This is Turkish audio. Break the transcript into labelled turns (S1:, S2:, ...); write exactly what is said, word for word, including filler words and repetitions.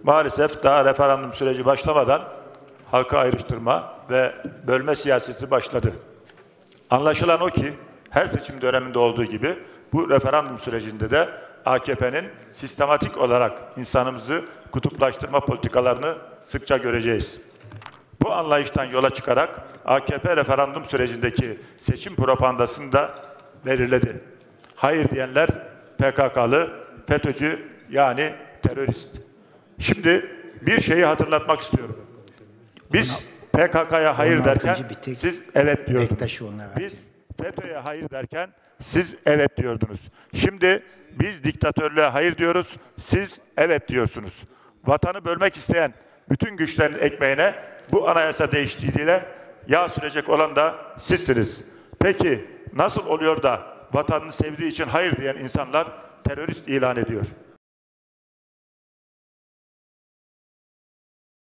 S1: Maalesef daha referandum süreci başlamadan halka ayrıştırma ve bölme siyaseti başladı. Anlaşılan o ki her seçim döneminde olduğu gibi bu referandum sürecinde de A K P'nin sistematik olarak insanımızı kutuplaştırma politikalarını sıkça göreceğiz. Bu anlayıştan yola çıkarak A K P referandum sürecindeki seçim propagandasını da belirledi. Hayır diyenler P K K'lı, FETÖ'cü yani terörist. Şimdi bir şeyi hatırlatmak istiyorum. Biz P K K'ya hayır derken siz evet diyordunuz. Biz FETÖ'ye hayır derken siz evet diyordunuz. Şimdi biz diktatörlüğe hayır diyoruz, siz evet diyorsunuz. Vatanı bölmek isteyen bütün güçlerin ekmeğine bu anayasa değişikliğiyle yağ sürecek olan da sizsiniz. Peki nasıl oluyor da vatanını sevdiği için hayır diyen insanlar terörist ilan ediyor?